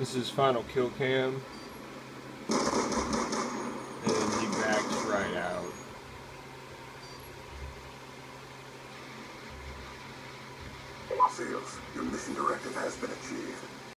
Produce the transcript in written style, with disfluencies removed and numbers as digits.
This is final kill cam. And he backs right out. Seals, your mission directive has been achieved.